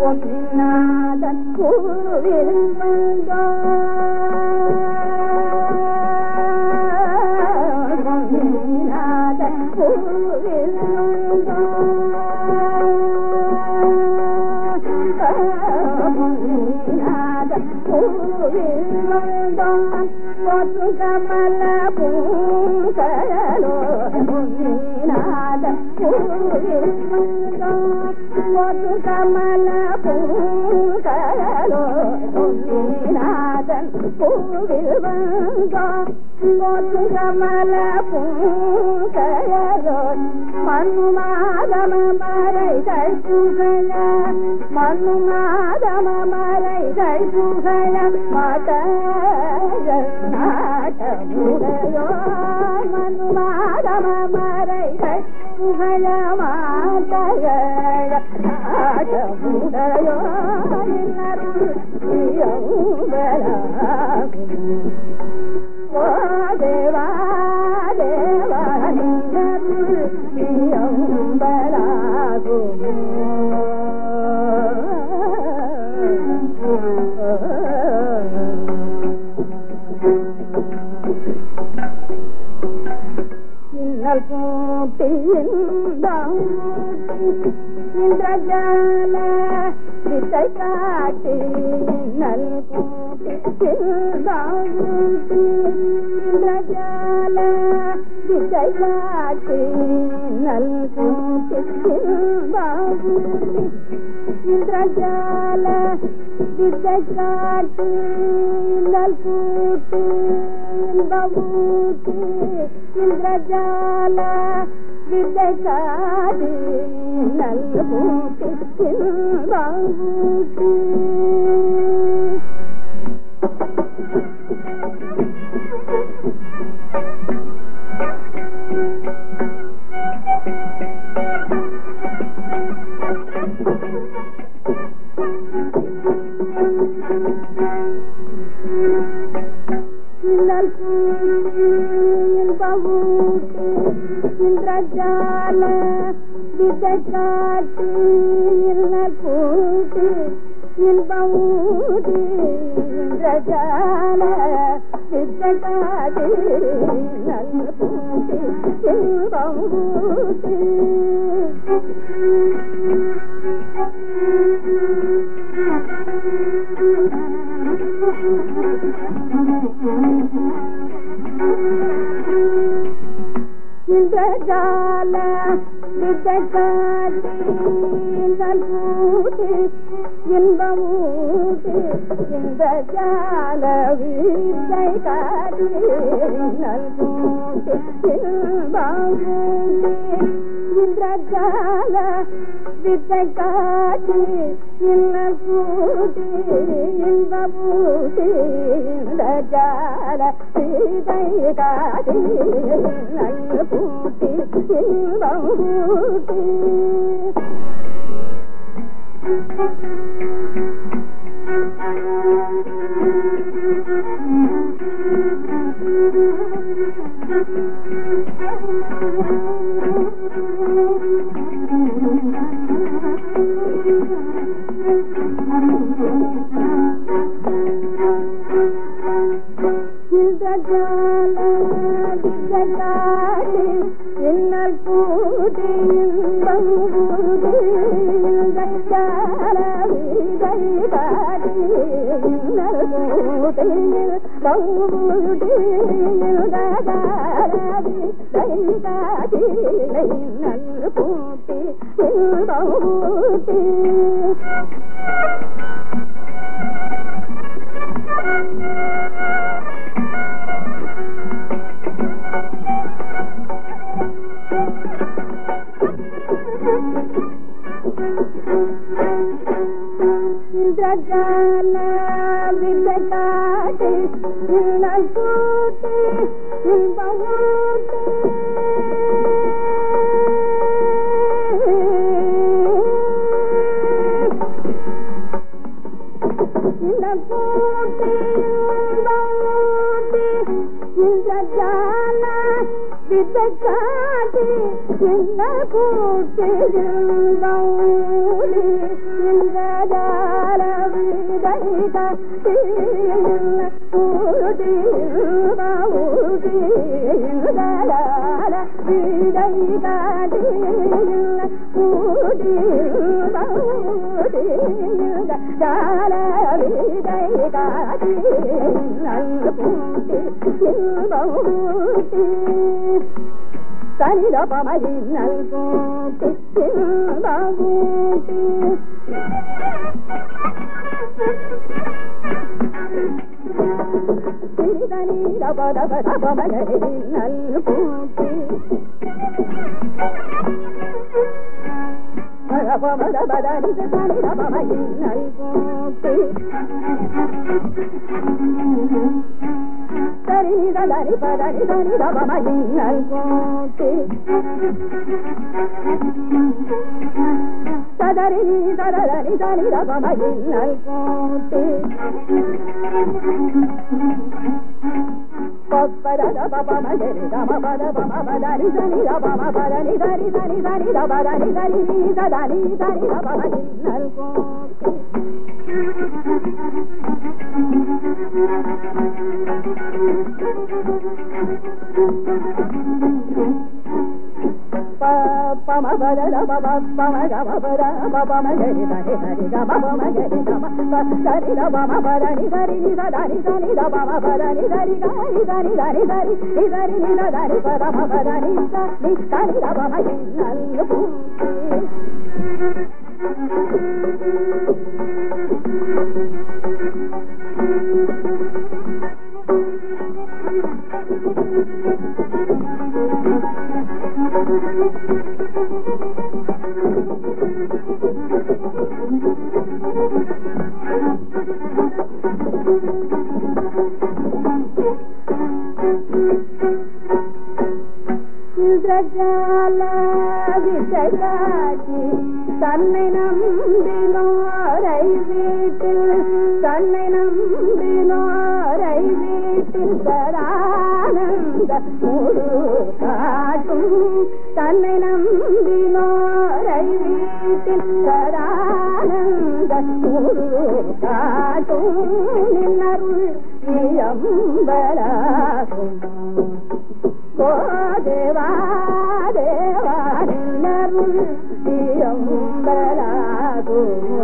பொன்னினாதன் பூவில் பொன்னினாதன் பூவில் பொன்னினாதன் பூவில் கமல பூங்கழலோ பொன்னினாதன் பூவில் கமல பூங்கழலோ பொன்னினாதன் பூவில் கமல பூங்கழலோ மண்ணுமாதம மறைகள் புகழ மண்ணுமாதம மறைகள் புகழ நாட்டமுடையோ மண்ணுமாதம மறைகள் புகழ மாட்டகள் நாட்டமுடையோ ஓ தேவா தேவா இன்னல் கூட்டி இந்திரஜால வித்தை காட்டி இன்னல் கூட்டி இந்திரஜால வித்தை காட்டி இன்னல் கூட்டி இந்திரஜால வித்தை காட்டி இன்னல் கூட்டி இன்பூட்டி இந்திரஜால வித்தை காட்டி இன்னல் கூட்டி இன்பூட்டி இந்திரஜால வித்தை காட்டி இன்னல் கூட்டி இன்பூட்டி இந்திரஜால வித்தை காட்டி இன்னல் கூட்டி இன்பூட்டி இந்திரஜால வித்தை காட்டி இன்னல் கூட்டி இன்பூட்டி இந்திரஜால வித்தை காட்டி இன்னல் கூட்டி இன்பூட்டி இந்திரஜால வித்தை காட்டி இன்னல் கூட்டி இன்பூட்டி இந்திரஜால வித்தை காட்டி இன்னல் கூட்டி இன்பூட்டி இந்திரஜால வித்தை காட்டி இன்னல் கூட்டி இன்பூட்டி இந்திரஜால வித்தை காட்டி இன்னல் கூட்டி இன்பூட்டி இந்திரஜால வித்தை காட்டி இன்னல் கூட்டி இன்பூட்டி இந்திரஜால வித்தை காட்டி இன்னல் கூட்டி இன்பூட்டி இன்னல் கூட்டி இன்பூட்டி இந்திரஜால வித்தை காட்டி இன்னல் கூட்டி இன்பூட்டி இந்திரஜால ஜால விதை காட்டி நல்பூட்டி இன்பூட்டி சரிதபமதி நல்பூட்டி இன்பூட்டி சிறிதனி ரபதபதபமதி நல்பூட்டி ரபமதபதனி சரிதபமதி நல்பூட்டி சரி தரி பதனி தனி ரபமதி நல்பூட்டி சதரி தரதனி தனி ரபமதி நல்பூட்டி பப்பரத பபமகரி தமபத பமபதரி தனி ரபமபதனி தரி தனி தனி ரபதனி தரி ததரி தனி ரபமதி நல்பூட்டி பமபத பமகமபத பபமகரி தனி தனி ரபமகரி தரி ரபமபதனி தரி ததரி தனி ரபமபதனி தரி தரி தனி தரி தரி தரி தரி பதமபதனி தனி ரபமகரி நல்பூட்டி இந்திரஜால விசையாக்கி தன்னை நம்பினோரை வீட்டில் தன்னை நம்பினோரை வீட்டில் சரானந்த முழு காட்டும் தன்னை நம்பினோரை வீட்டில் சரானந்த முழு காட்டும் நின்னருள் இயம்பலாகும் ஓ தேவா தேவா நின்னருள் இயம்பலாகும்